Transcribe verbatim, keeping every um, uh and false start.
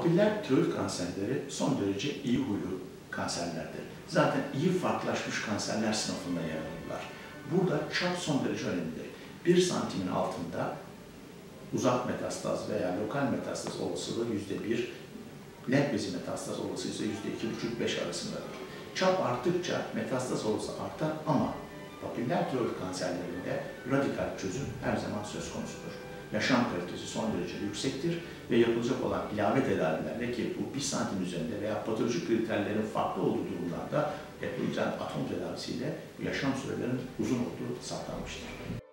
Papiller tiroid kanserleri son derece iyi huylu kanserlerdir. Zaten iyi farklılaşmış kanserler sınıfında yer alırlar. Burada çap son derece önemlidir. bir santimin altında uzak metastaz veya lokal metastaz olasılığı yüzde bir, lenf bezi metastaz olasılığı ise yüzde iki buçuk beş arasındadır. Çap arttıkça metastaz olasılığı artar ama papiller tiroid kanserlerinde radikal çözüm her zaman söz konusudur. Yaşam kalitesi son derece yüksektir ve yapılacak olan ilave tedavilerle, ki bu bir santim üzerinde veya patolojik kriterlerin farklı olduğu durumlarda yapılacak atom tedavisiyle yaşam sürelerinin uzun olduğu saptanmıştır.